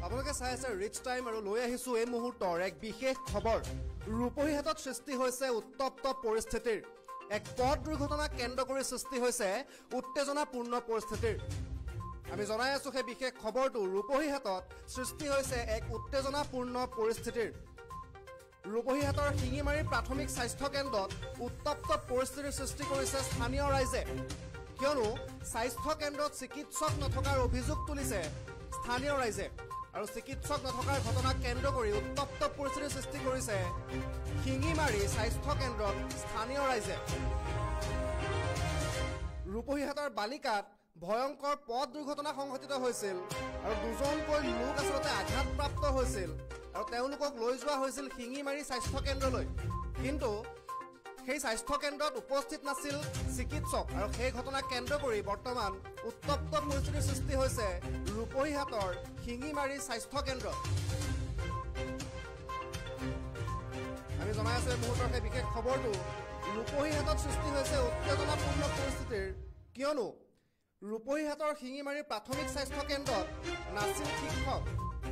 আপোনালোকে চাই আছে ৰিচ টাইম আৰু লৈ আহিছো এই মুহূৰ্তৰ এক বিশেষ খবৰ। ৰূপহীহাটত সৃষ্টি হৈছে উত্তপ্ত পৰিস্থিতিৰ। এক পথ দুৰ্ঘটনা কেন্দ্ৰ কৰি সৃষ্টি হৈছে উত্তেজনাপূৰ্ণ পৰিস্থিতিৰ। আমি জনাই আছো সেই বিশেষ খবৰটো। ৰূপহীহাটত সৃষ্টি হৈছে এক উত্তেজনাপূৰ্ণ পৰিস্থিতিৰ। ৰূপহীহাটৰ শিঙিমাৰী প্ৰাথমিক স্বাস্থ্য কেন্দ্ৰত উত্তপ্ত পৰিস্থিতিৰ সৃষ্টি কৰিছে স্থানীয় ৰাইজে। কিয়নো স্বাস্থ্য কেন্দ্ৰত চিকিৎসক নথকাৰ অভিযোগ তুলিছে স্থানীয় ৰাইজে আৰু চিকিৎসক নথকাৰ ঘটনাক কেন্দ্ৰ কৰি উত্তপ্ত পৰিস্থিতিৰ সৃষ্টি কৰিছে শিঙিমাৰী স্বাস্থ্য কেন্দ্ৰত স্থানীয় ৰাইজে। ৰূপহীহাটৰ বালিকাত ভয়ংকৰ পথ দুৰ্ঘটনা সংঘটিত হৈছিল আৰু দুজনকৈ লোক আচলতে আঘাতপ্ৰাপ্ত হৈছিল আৰু তেওঁলোকক লৈ যোৱা হৈছিল শিঙিমাৰী স্বাস্থ্য কেন্দ্ৰলৈ। কিন্তু সেই স্বাস্থ্য কেন্দ্ৰত উপস্থিত নাছিল চিকিৎসক আৰু সেই ঘটনাক কেন্দ্ৰ কৰি বৰ্তমান উত্তপ্ত পৰিস্থিতিৰ সৃষ্টি হৈছে ৰূপহীহাটৰ শিঙিমাৰী স্বাস্থ্য কেন্দ্ৰত। আমি জনাই আছো এই মুহূৰ্তৰ সেই বিশেষ খবৰটো। ৰূপহীহাটত সৃষ্টি হৈছে উত্তেজনাপূৰ্ণ পৰিস্থিতিৰ, কিয়নো ৰূপহীহাটৰ শিঙিমাৰী প্ৰাথমিক স্বাস্থ্য কেন্দ্ৰত নাছিল শিক্ষক।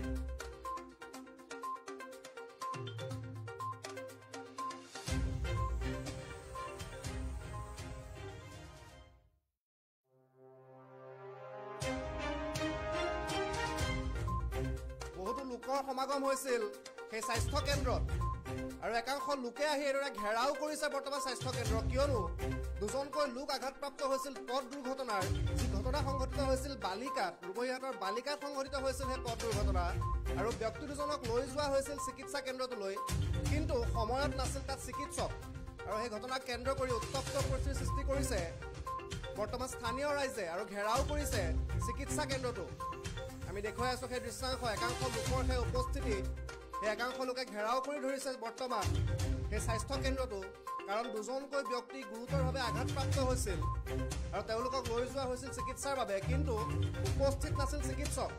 বহুতো লোকৰ সমাগম হৈছিল সেই স্বাস্থ্য কেন্দ্ৰত আৰু একাংশ লোকে আহি এইদৰে ঘেৰাও কৰিছে বৰ্তমান স্বাস্থ্য কেন্দ্ৰ। কিয়নো দুজনকৈ লোক আঘাতপ্ৰাপ্ত হৈছিল পথ দুৰ্ঘটনাৰ, যি ঘটনা সংঘটিত হৈছিল বালিকাত। ৰূপহীহাটৰ বালিকাত সংঘটিত হৈছিল সেই পথ দুৰ্ঘটনা আৰু ব্যক্তি দুজনক লৈ যোৱা হৈছিল চিকিৎসা কেন্দ্ৰটোলৈ, কিন্তু সময়ত নাছিল তাত চিকিৎসক আৰু সেই ঘটনাক কেন্দ্ৰ কৰি উত্তপ্ত পৰিস্থিতিৰ সৃষ্টি কৰিছে বৰ্তমান স্থানীয় ৰাইজে আৰু ঘেৰাও কৰিছে চিকিৎসা কেন্দ্ৰটো। আমি দেখুৱাই আছো সেই দৃশ্যাংশ। একাংশ লোকৰ সেই উপস্থিতি, সেই একাংশ লোকে ঘেৰাও কৰি ধৰিছে বৰ্তমান সেই স্বাস্থ্য কেন্দ্ৰটো, কাৰণ দুজনকৈ ব্যক্তি গুৰুতৰভাৱে আঘাতপ্ৰাপ্ত হৈছিল আৰু তেওঁলোকক লৈ যোৱা হৈছিল চিকিৎসাৰ বাবে, কিন্তু উপস্থিত নাছিল চিকিৎসক।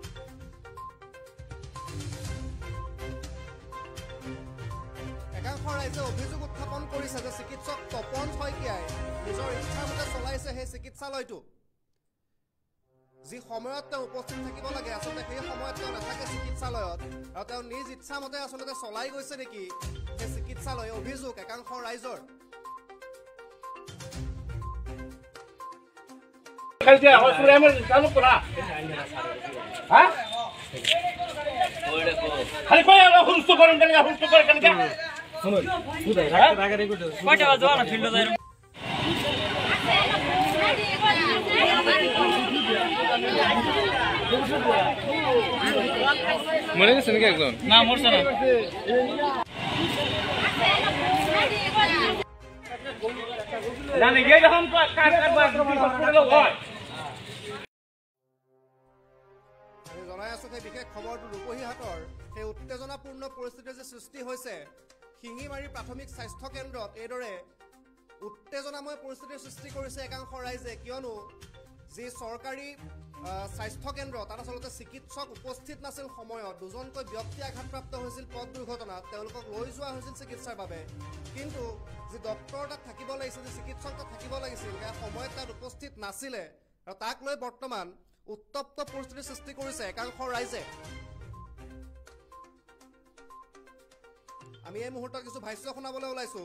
একাংশ ৰাইজে অভিযোগ উত্থাপন কৰিছে যে চিকিৎসক তপন শইকীয়াই নিজৰ ইচ্ছামতে চলাইছে সেই চিকিৎসালয়টো। যি সময়ত তেওঁ উপস্থিত থাকিব লাগে আচলতে সেই সময়ত তেওঁ নাথাকে চিকিৎসালয়ত আৰু তেওঁ নিজ ইচ্ছামতে আচলতে চলাই গৈছে নেকি সেই চিকিৎসালয়, অভিযোগ একাংশ ৰাইজৰ। মরে গেছে নাকি একজন? না, মরছে না। জানি গিয়ে যখন আমি জনাই আছো সেই বিশেষ খবৰটো। ৰূপহীহাটৰ সেই উত্তেজনাপূৰ্ণ পৰিস্থিতিৰ যে সৃষ্টি হৈছে শিঙিমাৰী প্ৰাথমিক স্বাস্থ্য কেন্দ্ৰত, এইদৰে উত্তেজনাময় পৰিস্থিতিৰ সৃষ্টি কৰিছে একাংশ ৰাইজে। কিয়নো যি চৰকাৰী স্বাস্থ্য কেন্দ্ৰ তাত আচলতে চিকিৎসক উপস্থিত নাছিল সময়ত। দুজনকৈ ব্যক্তি আঘাতপ্ৰাপ্ত হৈছিল পথ দুৰ্ঘটনাত, তেওঁলোকক লৈ যোৱা হৈছিল চিকিৎসাৰ বাবে, কিন্তু যি ডক্তৰ তাত থাকিব লাগিছিল, যি চিকিৎসক তাত থাকিব লাগিছিল, সেয়া সময়ত তাত উপস্থিত নাছিলে আৰু তাক লৈ বৰ্তমান উত্তপ্ত পৰিস্থিতিৰ সৃষ্টি কৰিছে একাংশ ৰাইজে। আমি এই মুহূৰ্তত কিছু ভাষ্য শুনাবলৈ ওলাইছো।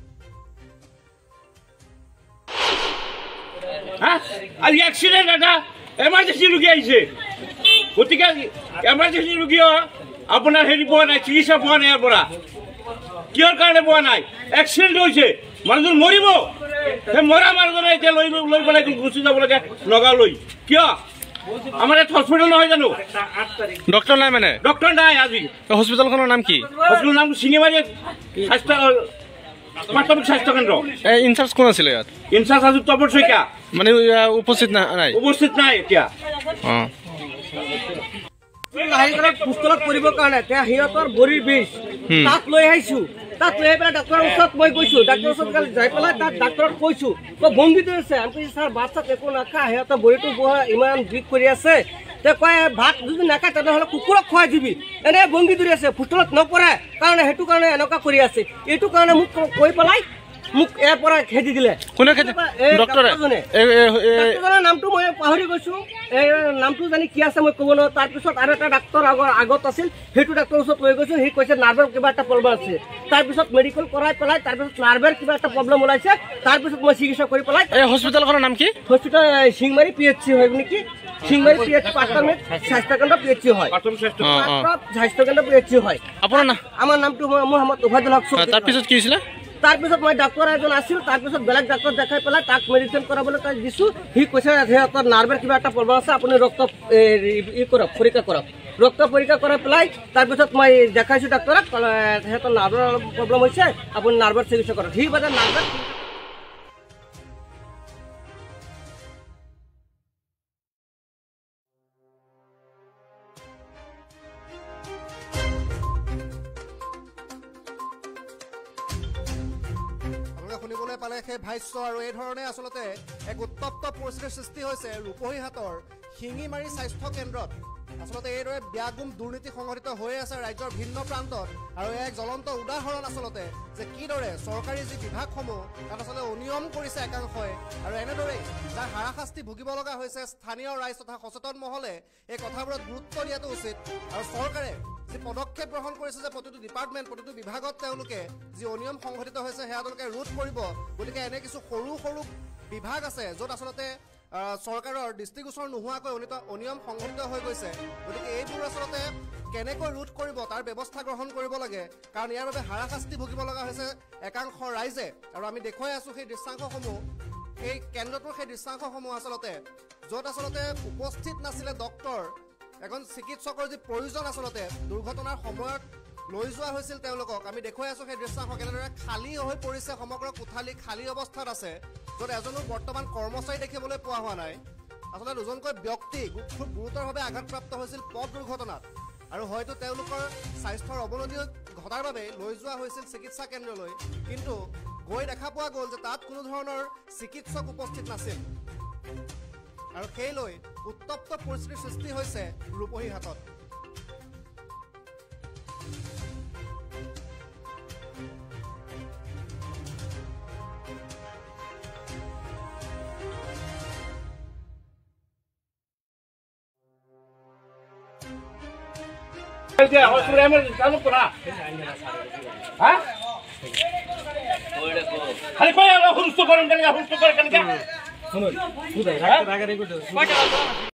আজি এক্সিডেন্ট এটা এমার্জেন্সি রোগী আহিছে, গতিকে এমার্জেন্সি রোগীও আপোনাৰ হেৰি পোৱা নাই, চিকিৎসা পোৱা নাই। ইয়াৰ পৰা কিহৰ কাৰণে পোৱা নাই? এক্সিডেন্ট হৈছে, মানুহজন মৰিব। সেই মৰা মানুহজনে এতিয়া লৈ পেলাই গুচি যাব লাগে নগাঁৱলৈ। কিয়? আমাৰ ইয়াত হস্পিটেল নহয় জানো? ডক্টৰ নাই মানে? ডক্টৰ নাই। আজি হস্পিটেলখনৰ নাম কি? হস্পিটেলৰ নাম শিঙিমাৰী স্বাস্থ্য প্ৰাথমিক স্বাস্থ্য কেন্দ্ৰ। ইনচাৰ্জ কোন আছিলে ইয়াত? ইনচাৰ্জ আজি তপন শইকীয়া। মানে উপস্থিত নাই? উপস্থিত নাই এতিয়া। পুস্তলত কৰিবৰ কাৰণে সিহঁতৰ ভৰিৰ বিষ তাক লৈ আহিছো। তাক লৈ পেলাই ডাক্তৰৰ ওচৰত মই গৈছো। ডাক্তৰৰ ওচৰত যাই পেলাই তাত ডাক্তৰক কৈছো, বন্দী ধৰিছে। আমি কৈছো ছাৰ ভাত চাত একো নাখা, সিহঁতৰ ভৰিটো ইমান বিষ কৰি আছে। তে কয় ভাত যদি নাখায় তেনেহ'লে কুকুৰক খুৱাই দিবি, এনে বন্দী ধৰি আছে। পুস্তলত নপৰে কাৰণে সেইটো কাৰণে এনেকুৱা কৰি আছে। এইটো কাৰণে মোক কৈ পেলাই মোক ইয়াৰ পৰা খেদি দিলে। কোনে খেদি? ডক্টৰে? ডক্টৰৰ নামটো মই পাহৰি গৈছোঁ, এই নামটো জানি কি আছে মই ক'ব নোৱাৰোঁ। তাৰপিছত আৰু এটা ডাক্তৰ আগত আছিল, সেইটো ডাক্তৰৰ ওচৰত লৈ গৈছোঁ। সি কৈছে নাৰ্ভৰ কিবা এটা প্ৰব্লেম আছে। তাৰপিছত মেডিকেল কৰাই পেলাই তাৰপিছত নাৰ্ভৰ কিবা এটা প্ৰব্লেম ওলাইছে। তাৰপিছত মই চিকিৎসা কৰি পেলাই এই হস্পিটেলখনৰ নাম কি? হস্পিটেল শিংমাৰী PHC হয় নেকি? শিংমাৰী PHC প্ৰাথমিক স্বাস্থ্যকেন্দ্ৰ PHC হয়। স্বাস্থ্যকেন্দ্ৰ PHC হয়। আপোনাৰ নাম? আমাৰ নামটো মোহাম্মদ ওবায়দুল হক। তাৰপিছত কি হৈছিলে? তাৰপিছত মই ডাক্তৰ এজন আছিল, তাৰপিছত বেলেগ ডাক্তৰ দেখাই পেলাই তাক মেডিচিন কৰাবলৈ তাক দিছোঁ। সি কৈছে সিহঁতৰ নাৰ্ভৰ কিবা এটা প্ৰব্লেম আছে, আপুনি ৰক্ত কৰক, পৰীক্ষা কৰক। ৰক্ত পৰীক্ষা কৰাই পেলাই তাৰপিছত মই দেখাইছোঁ ডাক্তৰক, সিহঁতৰ নাৰ্ভৰ প্ৰব্লেম হৈছে, আপুনি নাৰ্ভৰ চিকিৎসা কৰক। সি বাদে নাৰ্ভৰ শুনিবলৈ পালে সেই ভাষ্য আৰু এই ধৰণে আচলতে এক উত্তপ্ত পৰিস্থিতিৰ সৃষ্টি হৈছে ৰূপহীহাটৰ শিঙিমাৰী স্বাস্থ্য কেন্দ্ৰত। আচলতে এইদৰে ব্যাগুম দুৰ্নীতি সংঘটিত হৈ আছে ৰাজ্যৰ ভিন্ন প্ৰান্তত, আৰু এক জ্বলন্ত উদাহৰণ আচলতে যে কিদৰে চৰকাৰী যি বিভাগসমূহ তাত আচলতে অনিয়ম কৰিছে একাংশই, আৰু এনেদৰেই যাৰ হাৰাশাস্তি ভুগিব লগা হৈছে স্থানীয় ৰাইজ তথা সচেতন মহলে এই কথাবোৰত গুৰুত্ব দিয়াটো উচিত। আৰু চৰকাৰে যি পদক্ষেপ গ্ৰহণ কৰিছে যে প্ৰতিটো ডিপাৰ্টমেণ্ট, প্ৰতিটো বিভাগত তেওঁলোকে যি অনিয়ম সংঘটিত হৈছে সেয়া তেওঁলোকে ৰোধ কৰিব। গতিকে এনে কিছু সৰু সৰু বিভাগ আছে য'ত আচলতে চৰকাৰৰ দৃষ্টিগোচৰ নোহোৱাকৈ অনিয়ম সংঘটিত হৈ গৈছে। গতিকে এইবোৰ আচলতে কেনেকৈ ৰোধ কৰিব তাৰ ব্যৱস্থা গ্ৰহণ কৰিব লাগে, কাৰণ ইয়াৰ বাবে হাৰাশাস্তি ভুগিব লগা হৈছে একাংশ ৰাইজে। আৰু আমি দেখুৱাই আছোঁ সেই দৃশ্যাংশসমূহ, এই কেন্দ্ৰটোৰ সেই দৃশ্যাংশসমূহ আচলতে য'ত আচলতে উপস্থিত নাছিলে ডক্তৰ, এজন চিকিৎসকৰ যি প্ৰয়োজন আচলতে দুৰ্ঘটনাৰ সময়ত লৈ যোৱা হৈছিল তেওঁলোকক। আমি দেখুৱাই আছোঁ সেই দৃশ্যাংশ কেনেদৰে খালী হৈ পৰিছে, সমগ্ৰ কোঠালি খালী অৱস্থাত আছে, য'ত এজনো বৰ্তমান কৰ্মচাৰী দেখিবলৈ পোৱা হোৱা নাই। আচলতে দুজনকৈ ব্যক্তি খুব গুৰুতৰভাৱে আঘাতপ্ৰাপ্ত হৈছিল পথ দুৰ্ঘটনাত, আৰু হয়তো তেওঁলোকৰ স্বাস্থ্যৰ অৱনতি ঘটাৰ বাবে লৈ যোৱা হৈছিল চিকিৎসা কেন্দ্ৰলৈ, কিন্তু গৈ দেখা পোৱা গ'ল যে তাত কোনো ধৰণৰ চিকিৎসক উপস্থিত নাছিল, আৰু সেই লৈ উত্তপ্ত পৰিস্থিতিৰ সৃষ্টি হৈছে ৰূপহীহাটত। খালি কয় সুস্থ করেন কেন